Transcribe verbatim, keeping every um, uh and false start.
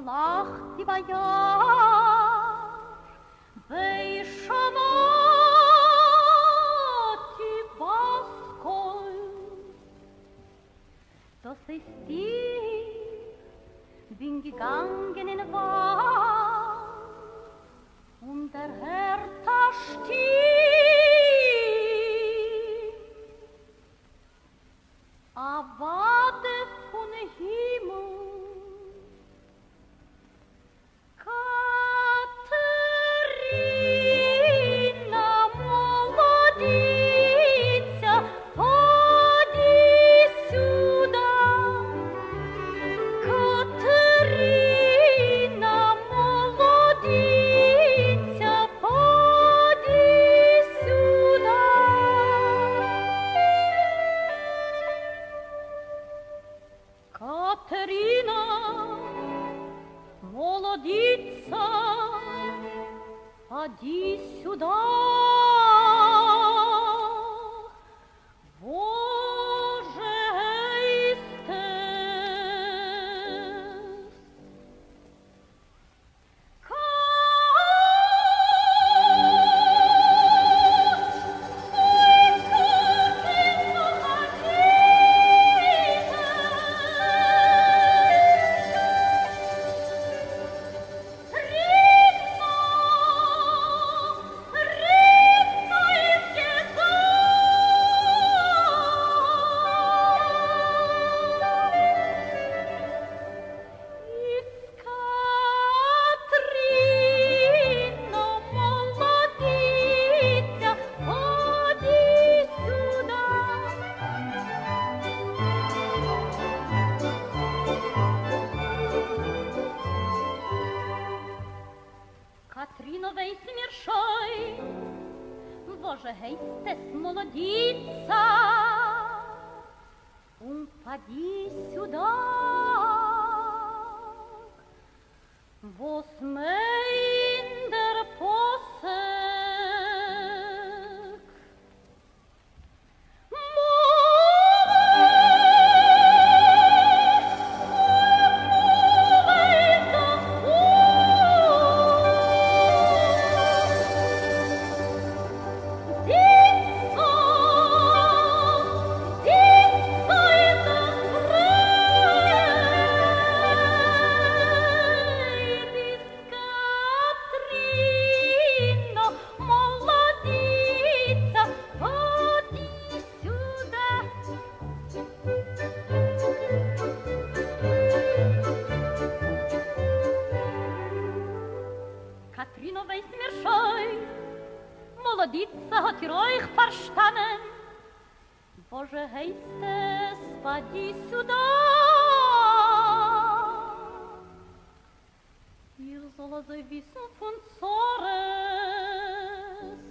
lacht die Bajar, bei Schamati Baskol. Das ist dir, bin gegangen in den Wald, und der Hertha stieg, a Wade von Himmel. Katerina молодица, поди сюда. Катерина молодица, поди сюда. Катерина молодица, поди сюда. Боже, истес. Катрина, weiss mir scheu, Боже, heißt es молодица, und поди сюда, wo's mein der Posseg. Katrina, weiss mir scheu, молодица hat ihr euch verstanden. Боже, heißt es, поди сюда. Ihr soll also wissen von Zores,